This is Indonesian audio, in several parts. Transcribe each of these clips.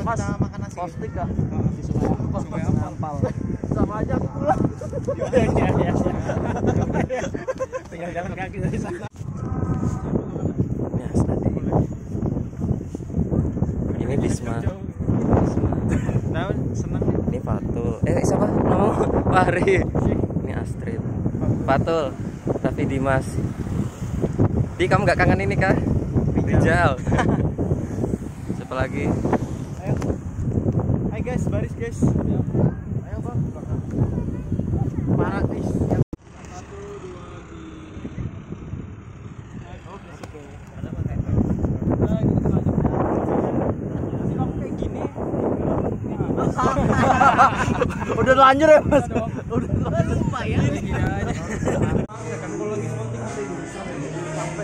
Mas, makan nasi. postik kah? Di Sungai Ampal. Sama aja aku pulang. Iya. Tinggal jalan kaki dari sana. Ya, tadi. Ini Bhisma. Tahu seneng. Ini Fatul. Siapa? Nama Fakhri. Ini Astrid. Fatul. Ravi Dimas. Di kamu nggak kangen ini kah? Rizal. Siapa lagi? Ayo. Hai guys, baris guys. Ayo bang. Parah guys. 1, 2, 3. Oke, oke. Ada pakai. Nah, gitu aja. Sih kamu kayak gini. Udah lanjut ya Mas. Udah lupa ya. Gini aja. Kan kalau lagi monting masih sampai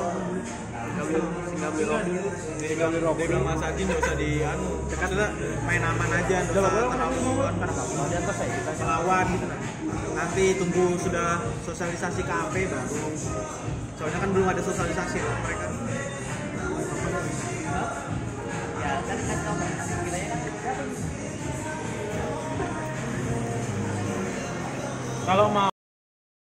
tinggal di rokok. Dia bilang Mas Haji nggak usah di anu, dekat lah, main aman aja, nggak usah terlalu karena atas ya kita melawan gitu nanti tunggu sudah sosialisasi KAP baru, soalnya kan belum ada sosialisasi loh mereka. Ya kan kalau mau